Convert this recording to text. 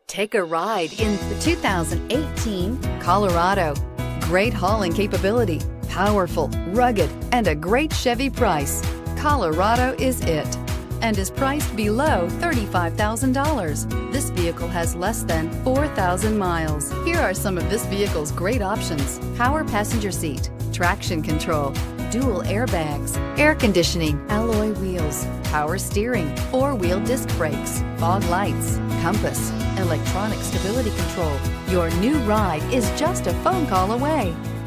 Take a ride in the 2018 Colorado. Great hauling capability, powerful, rugged, and a great Chevy price. Colorado is it, and is priced below $35,000. This vehicle has less than 4,000 miles. Here are some of this vehicle's great options: power passenger seat, traction control, dual airbags, air conditioning, alloy wheels, power steering, four-wheel disc brakes, fog lights, compass, electronic stability control. Your new ride is just a phone call away.